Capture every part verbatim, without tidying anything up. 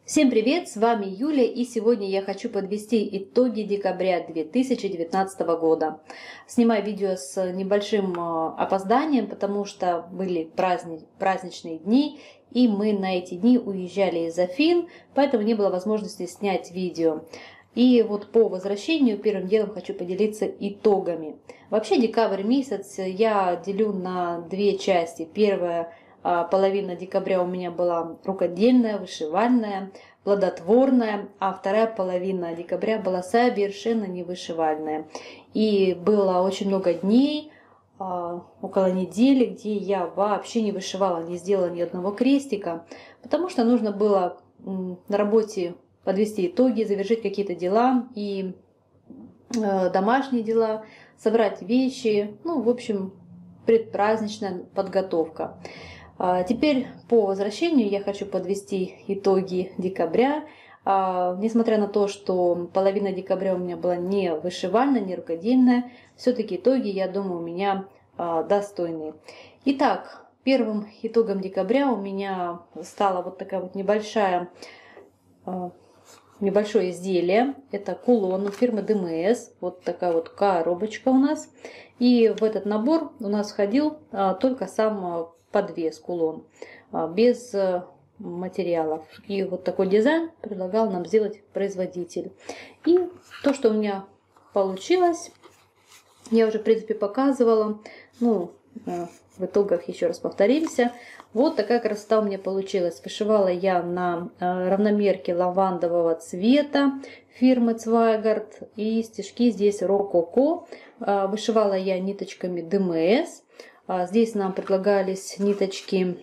Всем привет, с вами Юля, и сегодня я хочу подвести итоги декабря две тысячи девятнадцатого года. Снимаю видео с небольшим опозданием, потому что были праздни... праздничные дни, и мы на эти дни уезжали из Афин, поэтому не было возможности снять видео. И вот по возвращению первым делом хочу поделиться итогами. Вообще декабрь месяц я делю на две части. Первая половина декабря у меня была рукодельная, вышивальная, плодотворная, а вторая половина декабря была совершенно не вышивальная. И было очень много дней, около недели, где я вообще не вышивала, не сделала ни одного крестика, потому что нужно было на работе подвести итоги, завершить какие-то дела и домашние дела, собрать вещи, ну, в общем, предпраздничная подготовка. Теперь по возвращению я хочу подвести итоги декабря. Несмотря на то, что половина декабря у меня была не вышивальная, не рукодельная, все-таки итоги, я думаю, у меня достойные. Итак, первым итогом декабря у меня стала вот такая вот небольшая, небольшое изделие. Это кулон у фирмы ди эм эс. Вот такая вот коробочка у нас. И в этот набор у нас входил только сам подвес, кулон, без материалов. И вот такой дизайн предлагал нам сделать производитель. И то, что у меня получилось, я уже в принципе показывала. Ну, в итогах еще раз повторимся. Вот такая красота у меня получилась. Вышивала я на равномерке лавандового цвета фирмы Цвайгард. И стежки здесь рококо. Вышивала я ниточками ди эм эс. Здесь нам предлагались ниточки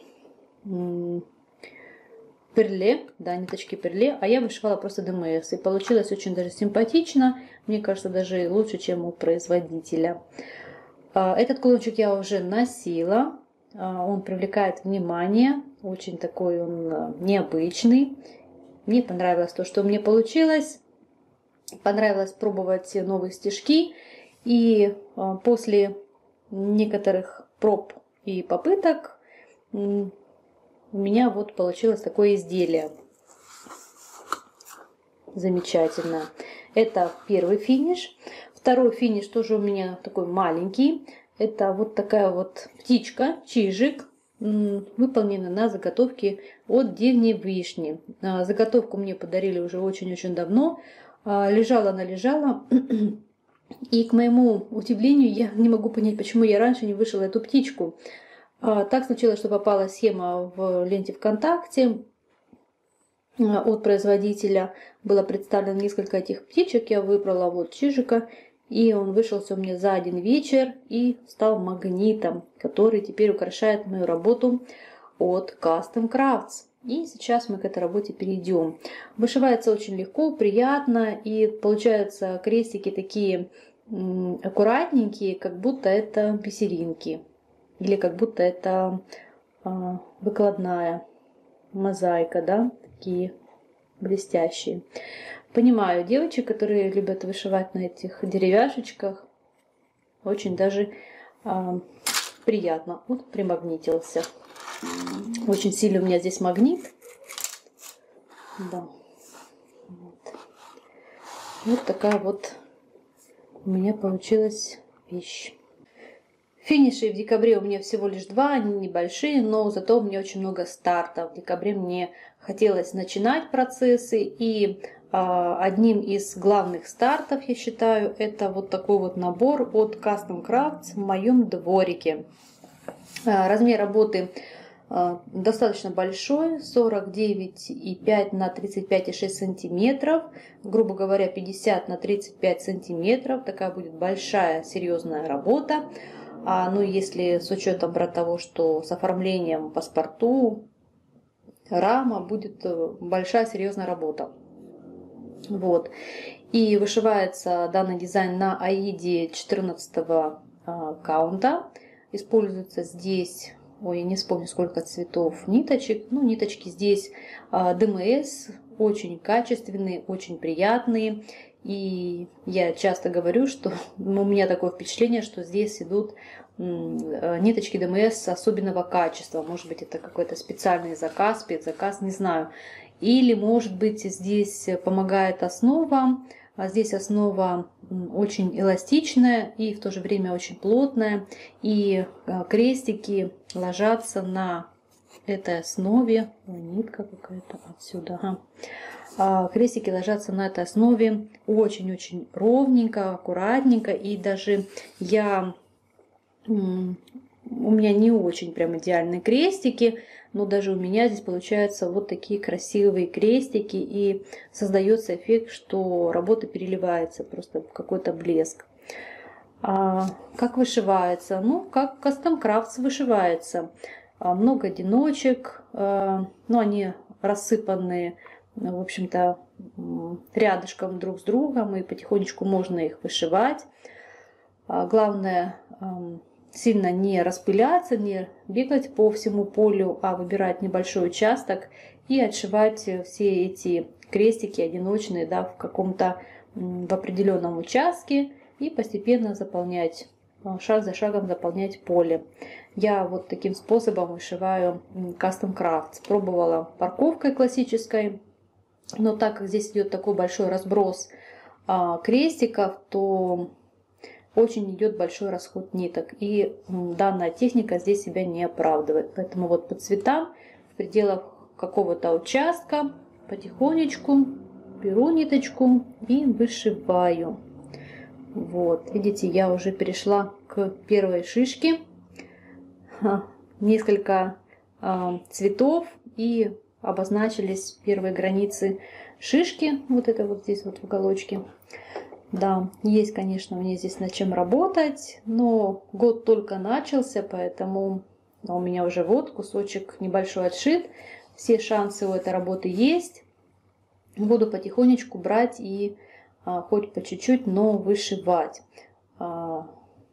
перле, да, ниточки перле, а я вышивала просто ди эм эс. И получилось очень даже симпатично, мне кажется, даже лучше, чем у производителя. Этот кулончик я уже носила, он привлекает внимание, очень такой он необычный. Мне понравилось то, что мне получилось, понравилось пробовать новые стежки, и после некоторых проб и попыток у меня вот получилось такое изделие. Замечательно. Это первый финиш. Второй финиш тоже у меня такой маленький. Это вот такая вот птичка, чижик, выполнена на заготовке от дивней вишни. Заготовку мне подарили уже очень-очень давно. Лежала она, лежала. И к моему удивлению, я не могу понять, почему я раньше не вышила эту птичку. Так случилось, что попала схема в ленте ВКонтакте от производителя. Было представлено несколько этих птичек. Я выбрала вот чижика, и он вышелся у меня за один вечер и стал магнитом, который теперь украшает мою работу от Custom Crafts. И сейчас мы к этой работе перейдем. Вышивается очень легко, приятно, и получаются крестики такие аккуратненькие, как будто это бисеринки. Или как будто это а, выкладная мозаика, да, такие блестящие. Понимаю девочек, которые любят вышивать на этих деревяшечках. Очень даже а, приятно. Вот примагнитился. Очень сильно у меня здесь магнит. Да. Вот. Вот такая вот у меня получилась вещь. Финиши в декабре у меня всего лишь два, они небольшие, но зато у меня очень много стартов. В декабре мне хотелось начинать процессы, и а, одним из главных стартов, я считаю, это вот такой вот набор от Custom Crafts в моем дворике. А, размер работы достаточно большой, сорок девять и пять на тридцать пять и шесть сантиметров, грубо говоря, пятьдесят на тридцать пять сантиметров. Такая будет большая серьезная работа. А, ну, если с учетом брать того, что с оформлением паспорту, рама, будет большая серьезная работа. Вот. И вышивается данный дизайн на аиде четырнадцатого каунта. Используется здесь, ой, я не вспомню, сколько цветов ниточек. Ну, ниточки здесь ди эм эс, очень качественные, очень приятные. И я часто говорю, что у меня такое впечатление, что здесь идут ниточки ди эм эс особенного качества. Может быть, это какой-то специальный заказ, спецзаказ, не знаю. Или, может быть, здесь помогает основа. А здесь основа очень эластичная и в то же время очень плотная. И крестики ложатся на этой основе. Ой, нитка какая-то отсюда. Ага. Крестики ложатся на этой основе очень-очень ровненько, аккуратненько. И даже я... У меня не очень прям идеальные крестики, но даже у меня здесь получаются вот такие красивые крестики. И создается эффект, что работа переливается, просто какой-то блеск. А как вышивается? Ну, как Custom Crafts вышивается. Много одиночек, но они рассыпаны, в общем-то, рядышком друг с другом, и потихонечку можно их вышивать. Главное сильно не распыляться, не бегать по всему полю, а выбирать небольшой участок и отшивать все эти крестики одиночные, да, в каком-то в определенном участке и постепенно заполнять, шаг за шагом заполнять поле. Я вот таким способом вышиваю Custom Crafts. Пробовала парковкой классической, но так как здесь идет такой большой разброс крестиков, то очень идет большой расход ниток. И данная техника здесь себя не оправдывает. Поэтому вот по цветам в пределах какого-то участка потихонечку беру ниточку и вышиваю. Вот, видите, я уже перешла к первой шишке. Несколько э, цветов и обозначились первые границы шишки. Вот это вот здесь вот в уголочке. Да, есть, конечно, мне здесь над чем работать, но год только начался, поэтому у меня уже вот кусочек небольшой отшит. Все шансы у этой работы есть. Буду потихонечку брать и а, хоть по чуть-чуть, но вышивать. А,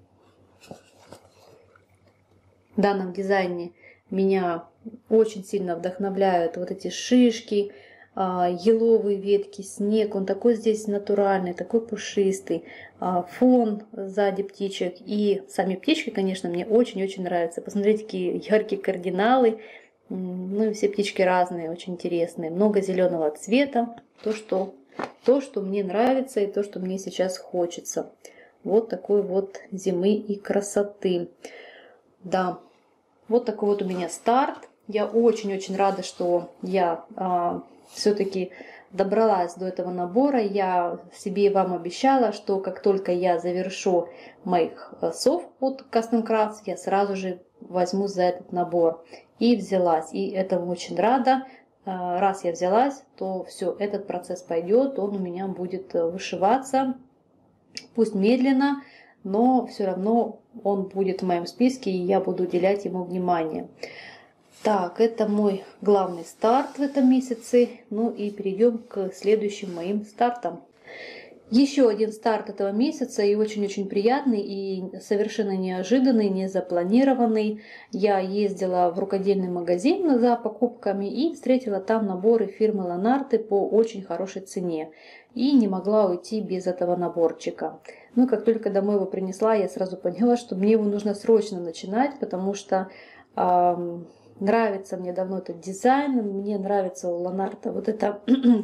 в данном дизайне меня очень сильно вдохновляют вот эти шишки, еловые ветки, снег, он такой здесь натуральный, такой пушистый, фон сзади птичек, и сами птички, конечно, мне очень-очень нравятся. Посмотрите, какие яркие кардиналы, ну и все птички разные, очень интересные, много зеленого цвета, то, что, то, что мне нравится и то, что мне сейчас хочется. Вот такой вот зимы и красоты. Да, вот такой вот у меня старт. Я очень-очень рада, что я а, все-таки добралась до этого набора. Я себе и вам обещала, что как только я завершу моих сов от Custom Crafts, я сразу же возьму за этот набор. И взялась. И этому очень рада. Раз я взялась, то все, этот процесс пойдет, он у меня будет вышиваться. Пусть медленно, но все равно он будет в моем списке, и я буду уделять ему внимание. Так, это мой главный старт в этом месяце. Ну и перейдем к следующим моим стартам. Еще один старт этого месяца, и очень-очень приятный, и совершенно неожиданный, не запланированный. Я ездила в рукодельный магазин за покупками и встретила там наборы фирмы Ланарте по очень хорошей цене. И не могла уйти без этого наборчика. Ну, как только домой его принесла, я сразу поняла, что мне его нужно срочно начинать, потому что э, нравится мне давно этот дизайн, мне нравится у Ланарте вот эта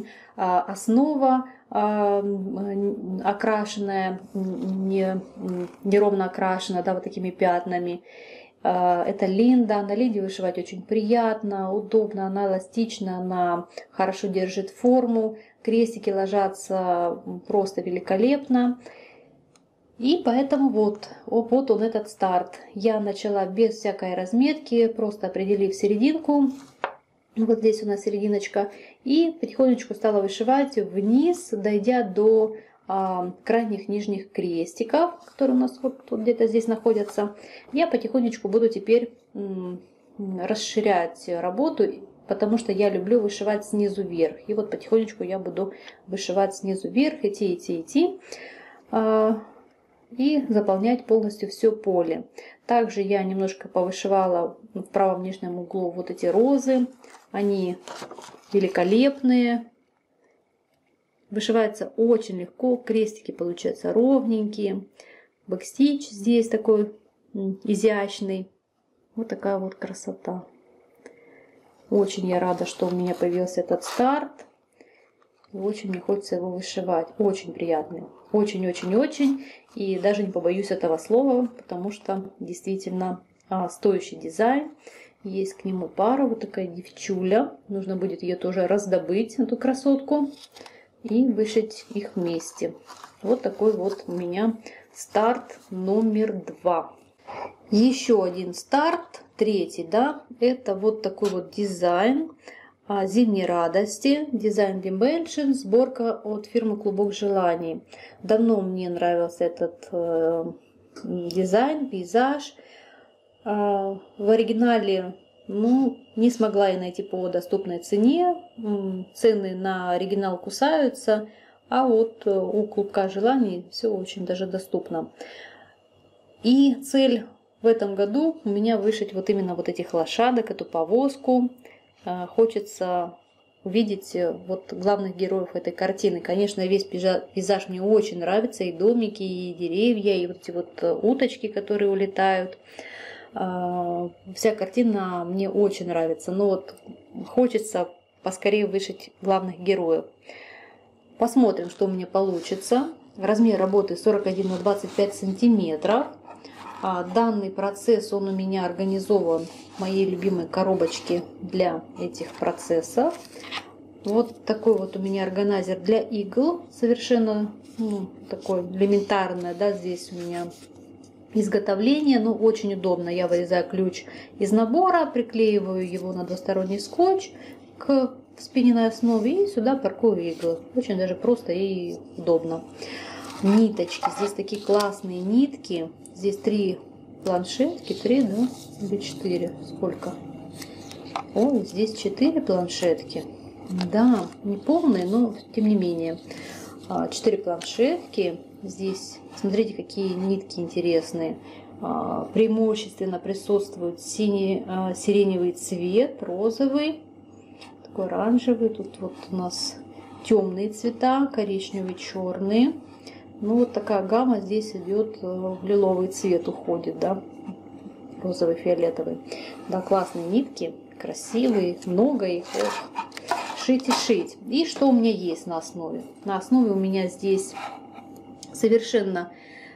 основа э, окрашенная, не, неровно окрашенная, да, вот такими пятнами. Э, это линда, на линде вышивать очень приятно, удобно, она эластична, она хорошо держит форму. Крестики ложатся просто великолепно. И поэтому вот, вот он этот старт. Я начала без всякой разметки, просто определив серединку. Вот здесь у нас серединочка. И потихонечку стала вышивать вниз, дойдя до а, крайних нижних крестиков, которые у нас вот, вот где-то здесь находятся. Я потихонечку буду теперь м, расширять работу, потому что я люблю вышивать снизу вверх. И вот потихонечку я буду вышивать снизу вверх, идти, идти, идти. А, и заполнять полностью все поле. Также я немножко повышивала в правом нижнем углу вот эти розы. Они великолепные. Вышивается очень легко. Крестики получаются ровненькие. Бэкстич здесь такой изящный. Вот такая вот красота. Очень я рада, что у меня появился этот старт. И очень мне хочется его вышивать. Очень приятный. Очень-очень-очень. И даже не побоюсь этого слова, потому что действительно а, стоящий дизайн. Есть к нему пара. Вот такая девчуля. Нужно будет ее тоже раздобыть, эту красотку. И вышить их вместе. Вот такой вот у меня старт номер два. Еще один старт, третий, да, это вот такой вот дизайн зимней радости, дизайн Dimension, сборка от фирмы Клубок желаний. Давно мне нравился этот э, дизайн, пейзаж. Э, в оригинале, ну, не смогла я найти по доступной цене. Цены на оригинал кусаются, а вот у Клубка желаний все очень даже доступно. И цель в этом году у меня вышить вот именно вот этих лошадок, эту повозку. Хочется увидеть вот главных героев этой картины. Конечно, весь пейзаж мне очень нравится. И домики, и деревья, и вот эти вот уточки, которые улетают. Вся картина мне очень нравится. Но вот хочется поскорее вышить главных героев. Посмотрим, что у меня получится. Размер работы сорок один на двадцать пять сантиметров. Данный процесс, он у меня организован в моей любимой коробочке для этих процессов. Вот такой вот у меня органайзер для игл, совершенно ну, такой элементарное, да, здесь у меня изготовление, но очень удобно. Я вырезаю ключ из набора, приклеиваю его на двусторонний скотч к спинненной основе и сюда паркую иглы. Очень даже просто и удобно. Ниточки, здесь такие классные нитки. Здесь три планшетки, три, да, или четыре, сколько? Ой, здесь четыре планшетки. Да, не полные, но тем не менее. Четыре планшетки. Здесь, смотрите, какие нитки интересные. Преимущественно присутствует синий, сиреневый цвет, розовый, такой оранжевый. Тут вот у нас темные цвета, коричневый, черный. Ну, вот такая гамма здесь идет, в лиловый цвет уходит, да, розовый, фиолетовый. Да, классные нитки, красивые, много их. Ох, шить и шить. И что у меня есть на основе? На основе у меня здесь совершенно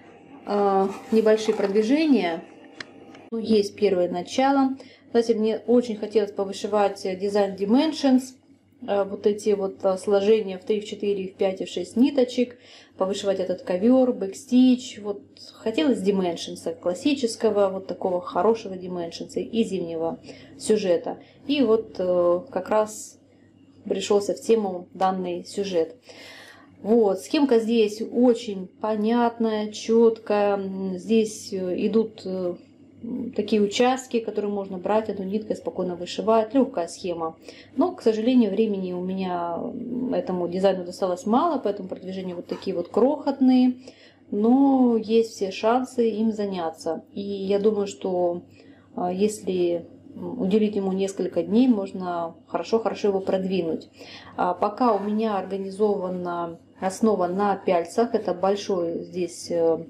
э, небольшие продвижения. Ну, есть первое начало. Кстати, мне очень хотелось повышивать дизайн Dimensions. Вот эти вот сложения в три, в четыре, в пять, в шесть ниточек, повышивать этот ковер, бэкстич. Вот хотелось Dimensions классического, вот такого хорошего Dimensions и зимнего сюжета. И вот как раз пришелся в тему данный сюжет. Вот, схемка здесь очень понятная, четкая. Здесь идут такие участки, которые можно брать одну ниткой, спокойно вышивать. Легкая схема. Но, к сожалению, времени у меня этому дизайну досталось мало, поэтому продвижения вот такие вот крохотные. Но есть все шансы им заняться. И я думаю, что если уделить ему несколько дней, можно хорошо-хорошо его продвинуть. А пока у меня организована основа на пяльцах. Это большой здесь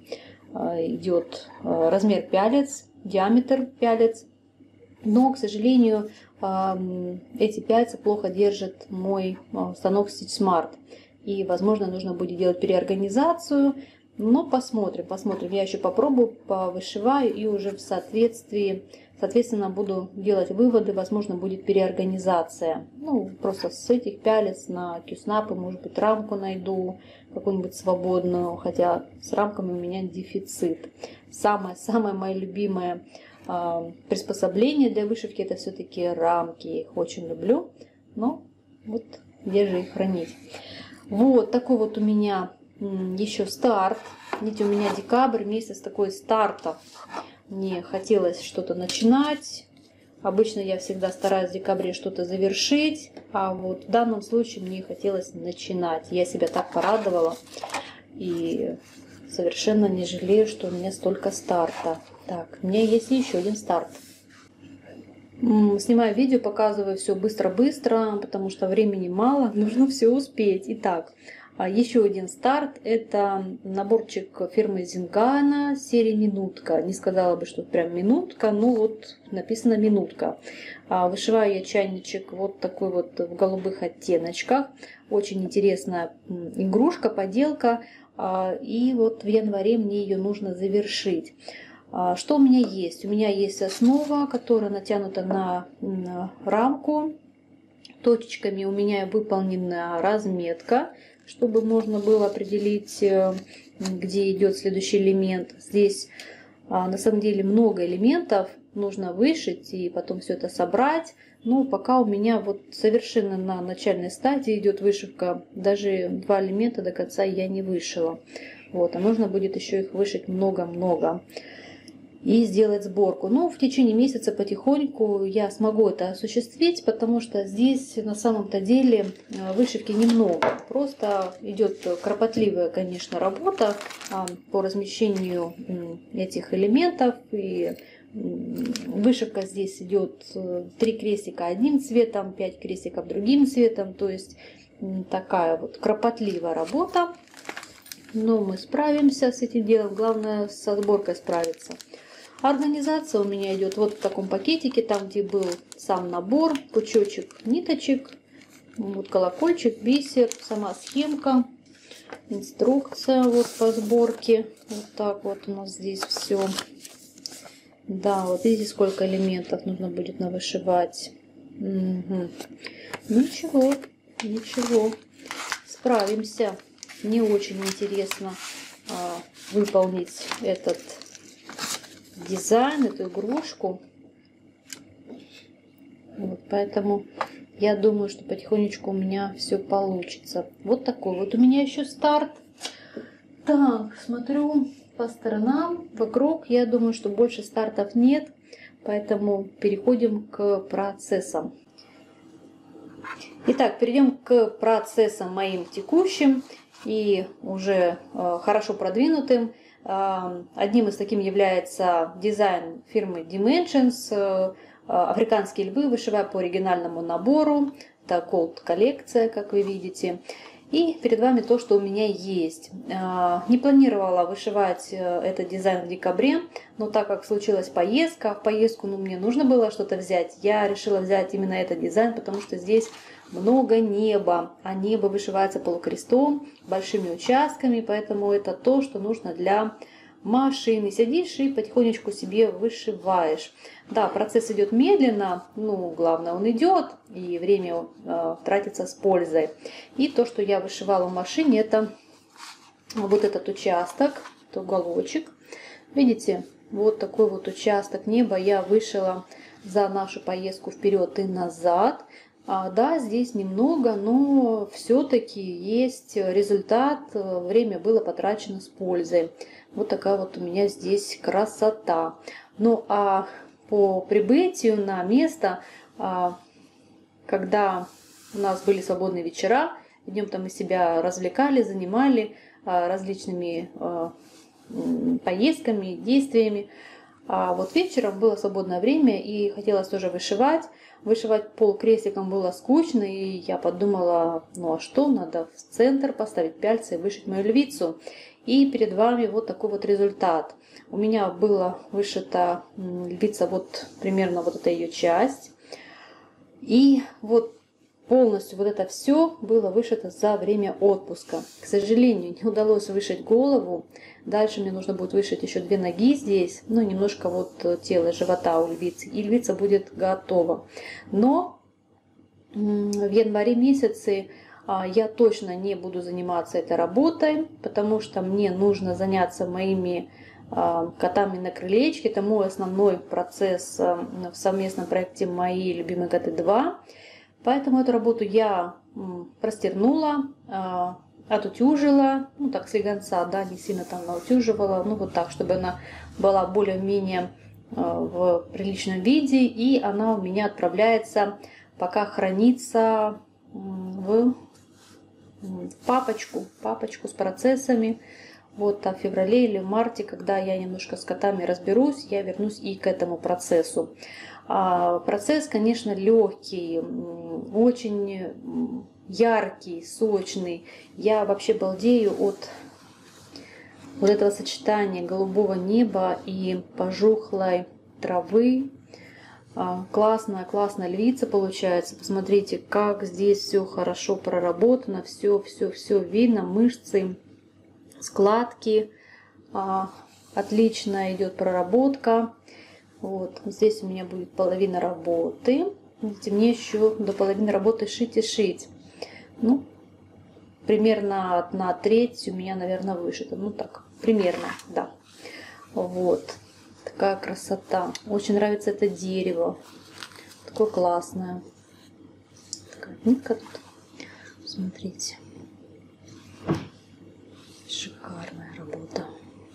идет размер пялец, диаметр пялец. Но, к сожалению, эти пяльцы плохо держит мой станок Stitch Smart. И, возможно, нужно будет делать переорганизацию. Но посмотрим, посмотрим. Я еще попробую, повышиваю и уже в соответствии, соответственно, буду делать выводы. Возможно, будет переорганизация. Ну, просто с этих пялец на кьюснапы, может быть, рамку найду какую-нибудь свободную. Хотя с рамками у меня дефицит. Самое-самое мое любимое э, приспособление для вышивки — это все-таки рамки. Я их очень люблю. Но вот где же их хранить? Вот такой вот у меня еще старт. Видите, у меня декабрь, месяц такой стартов. Мне хотелось что-то начинать. Обычно я всегда стараюсь в декабре что-то завершить. А вот в данном случае мне хотелось начинать. Я себя так порадовала. И совершенно не жалею, что у меня столько старта. Так, у меня есть еще один старт. Снимаю видео, показываю все быстро-быстро, потому что времени мало, нужно все успеть. Итак, А еще один старт – это наборчик фирмы Зингана серии «Минутка». Не сказала бы, что прям минутка, но вот написано «Минутка». Вышиваю я чайничек вот такой вот в голубых оттеночках. Очень интересная игрушка, поделка. И вот в январе мне ее нужно завершить. Что у меня есть? У меня есть основа, которая натянута на рамку. Точечками у меня выполнена разметка, чтобы можно было определить, где идет следующий элемент. Здесь на самом деле много элементов нужно вышить и потом все это собрать. Но пока у меня вот совершенно на начальной стадии идет вышивка. Даже два элемента до конца я не вышила. Вот, а нужно будет еще их вышить много-много и сделать сборку. Но в течение месяца потихоньку я смогу это осуществить, потому что здесь на самом-то деле вышивки немного. Просто идет кропотливая, конечно, работа по размещению этих элементов. И вышивка здесь идет три крестика одним цветом, пять крестиков другим цветом. То есть такая вот кропотливая работа. Но мы справимся с этим делом. Главное со сборкой справиться. Организация у меня идет вот в таком пакетике, там где был сам набор, пучочек ниточек, вот колокольчик, бисер, сама схемка, инструкция вот по сборке. Вот так вот у нас здесь все. Да, вот видите, сколько элементов нужно будет навышивать. Угу. Ничего, ничего, справимся. Мне очень интересно а, выполнить этот дизайн, эту игрушку. Вот, поэтому я думаю, что потихонечку у меня все получится. Вот такой вот у меня еще старт. Так, смотрю по сторонам, вокруг. Я думаю, что больше стартов нет. Поэтому переходим к процессам. Итак, перейдем к процессам моим текущим и уже э, хорошо продвинутым. Одним из таких является дизайн фирмы Dimensions, африканские львы, вышиваю по оригинальному набору, это Gold коллекция, как вы видите. И перед вами то, что у меня есть. Не планировала вышивать этот дизайн в декабре, но так как случилась поездка, в поездку ну, мне нужно было что-то взять, я решила взять именно этот дизайн, потому что здесь много неба, а небо вышивается полукрестом, большими участками, поэтому это то, что нужно для машины. Сидишь и потихонечку себе вышиваешь. Да, процесс идет медленно, ну, главное, он идет, и время э, тратится с пользой. И то, что я вышивала в машине, это вот этот участок, это уголочек. Видите, вот такой вот участок неба я вышила за нашу поездку вперед и назад. А, да, здесь немного, но все-таки есть результат, время было потрачено с пользой. Вот такая вот у меня здесь красота. Ну а по прибытию на место, а, когда у нас были свободные вечера, днем-то мы себя развлекали, занимали а, различными а, поездками, действиями. А вот вечером было свободное время и хотелось тоже вышивать. Вышивать пол крестиком было скучно, и я подумала, ну а что, надо в центр поставить пяльцы и вышить мою львицу. И перед вами вот такой вот результат. У меня была вышита львица, вот примерно вот эта ее часть. И вот полностью вот это все было вышито за время отпуска. К сожалению, не удалось вышить голову. Дальше мне нужно будет вышить еще две ноги здесь, ну немножко вот тело, живота у львицы. И львица будет готова. Но в январе месяце я точно не буду заниматься этой работой, потому что мне нужно заняться моими котами на крылечке. Это мой основной процесс в совместном проекте «Мои любимые коты два». Поэтому эту работу я простернула, отутюжила, ну так слегонца, да, не сильно там наутюживала, ну вот так, чтобы она была более-менее в приличном виде. И она у меня отправляется, пока хранится в папочку, папочку с процессами. Вот а в феврале или в марте, когда я немножко с котами разберусь, я вернусь и к этому процессу. А процесс, конечно, легкий, очень яркий, сочный. Я вообще балдею от вот этого сочетания голубого неба и пожухлой травы. Классная, классная львица получается. Посмотрите, как здесь все хорошо проработано, все, все, все видно, мышцы, складки. Отлично идет проработка. Вот здесь у меня будет половина работы. Видите, мне еще до половины работы шить и шить. Ну, примерно одна треть у меня, наверное, вышита. Ну так, примерно, да. Вот. Такая красота. Очень нравится это дерево. Такое классное. Такая нитка тут. Смотрите. Шикарная работа.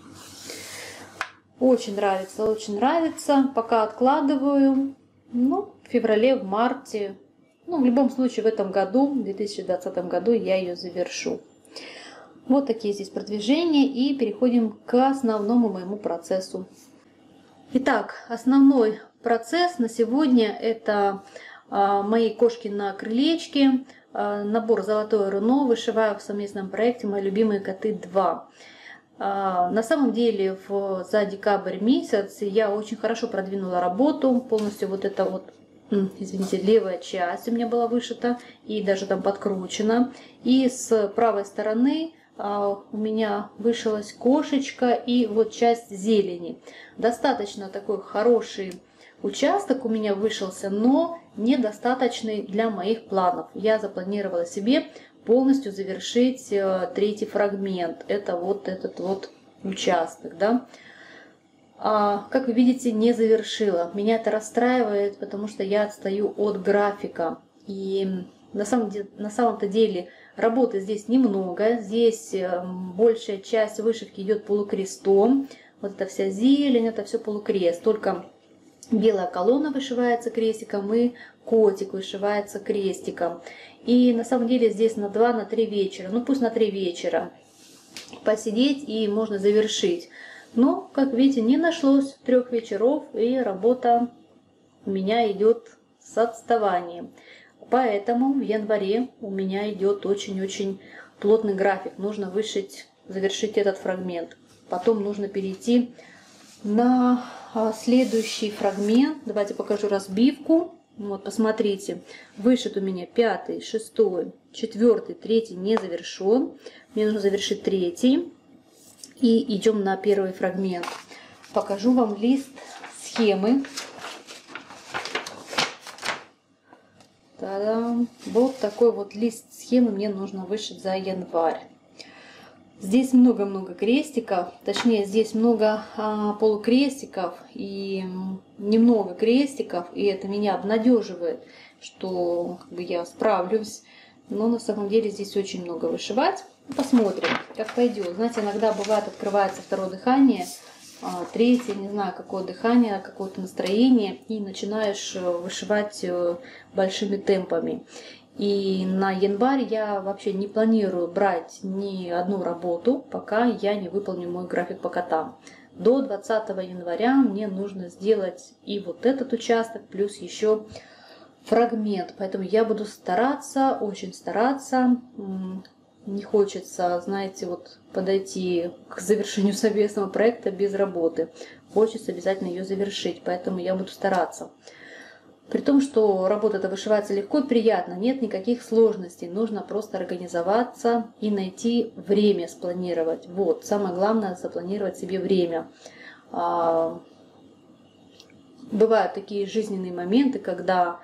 Очень нравится, очень нравится. Пока откладываю. Ну, в феврале, в марте. Ну, в любом случае, в этом году, в две тысячи двадцатом году, я ее завершу. Вот такие здесь продвижения. И переходим к основному моему процессу. Итак, основной процесс на сегодня это а, мои кошки на крылечке, а, набор «Золотое руно», вышиваю в совместном проекте «Мои любимые коты два». А, на самом деле в, за декабрь месяц я очень хорошо продвинула работу, полностью вот это вот, извините, левая часть у меня была вышита и даже там подкручена. И с правой стороны у меня вышилась кошечка и вот часть зелени. Достаточно такой хороший участок у меня вышелся, но недостаточный для моих планов. Я запланировала себе полностью завершить третий фрагмент. Это вот этот вот участок, да. А, как вы видите, не завершила. Меня это расстраивает, потому что я отстаю от графика. И на самом деле, на самом-то деле работы здесь немного. Здесь большая часть вышивки идет полукрестом. Вот эта вся зелень, это все полукрест. Только белая колонна вышивается крестиком и котик вышивается крестиком. И на самом деле здесь на два три вечера. Ну пусть на три вечера посидеть и можно завершить. Но, как видите, не нашлось трех вечеров, и работа у меня идет с отставанием. Поэтому в январе у меня идет очень-очень плотный график. Нужно вышить, завершить этот фрагмент. Потом нужно перейти на следующий фрагмент. Давайте покажу разбивку. Вот, посмотрите. Вышит у меня пятый, шестой, четвертый, третий не завершен. Мне нужно завершить третий. И идем на первый фрагмент. Покажу вам лист схемы. Та-дам. Вот такой вот лист схемы мне нужно вышить за январь. Здесь много-много крестиков, точнее здесь много а, полукрестиков и немного крестиков, и это меня обнадеживает, что как бы, я справлюсь. Но на самом деле здесь очень много вышивать. Посмотрим, как пойдет. Знаете, иногда бывает открывается второе дыхание, третье, не знаю, какое дыхание, какое-то настроение, и начинаешь вышивать большими темпами. И на январь я вообще не планирую брать ни одну работу, пока я не выполню мой график по котам. До двадцатого января мне нужно сделать и вот этот участок, плюс еще фрагмент. Поэтому я буду стараться, очень стараться. Не хочется, знаете, вот подойти к завершению совместного проекта без работы. Хочется обязательно ее завершить, поэтому я буду стараться. При том, что работа-то вышивается легко и приятно, нет никаких сложностей. Нужно просто организоваться и найти время спланировать. Вот, самое главное запланировать себе время. Бывают такие жизненные моменты, когда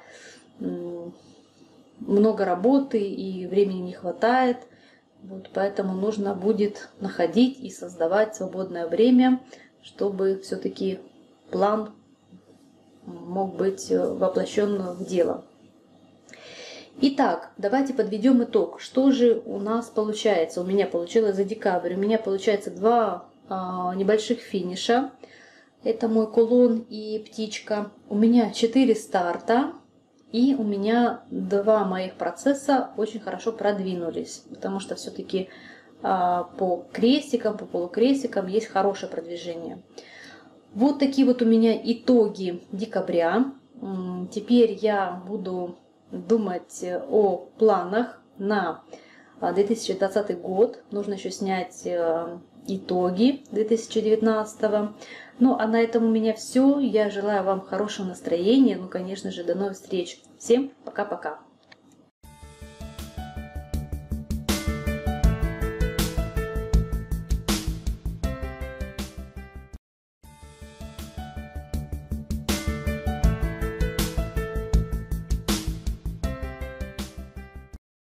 много работы и времени не хватает. Вот, поэтому нужно будет находить и создавать свободное время, чтобы все-таки план мог быть воплощен в дело. Итак, давайте подведем итог. Что же у нас получается? У меня получилось за декабрь. У меня получается два а, небольших финиша. Это мой кулон и птичка. У меня четыре старта. И у меня два моих процесса очень хорошо продвинулись. Потому что все-таки а, по крестикам, по полукрестикам есть хорошее продвижение. Вот такие вот у меня итоги декабря. Теперь я буду думать о планах на две тысячи двадцатый год. Нужно еще снять итоги две тысячи девятнадцатого. Ну, а на этом у меня все. Я желаю вам хорошего настроения. Ну, конечно же, до новых встреч. Всем пока-пока.